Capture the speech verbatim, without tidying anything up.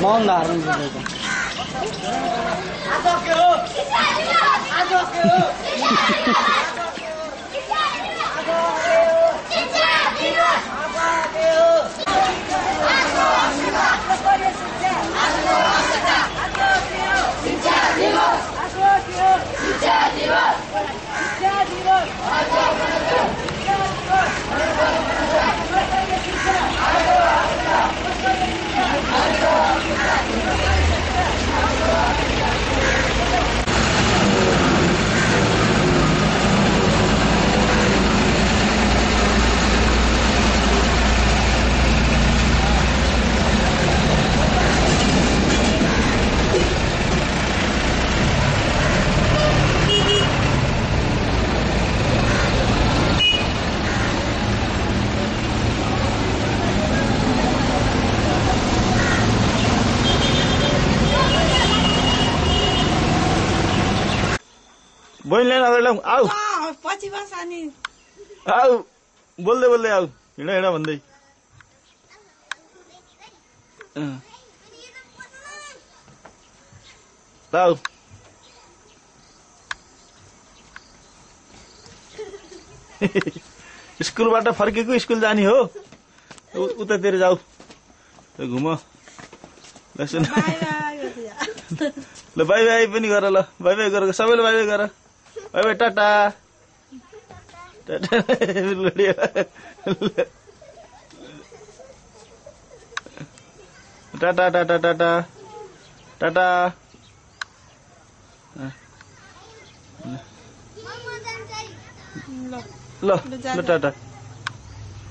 मौन धारण गरेको आज के हो आज के हो बोल्ने नगरले आऊ पछि बस अनि आऊ बोल्दै बोल्दै आऊ हिँड हिँड भन्दै आऊ स्कुलबाट फर्केको स्कुल जाने हो उतातिर जाऊ घुम ल बाई बाई पनि गर ल बाई बाई गर सबैले बाई बाई गर bye bye tata tata tata tata tata tata ल ल टाटा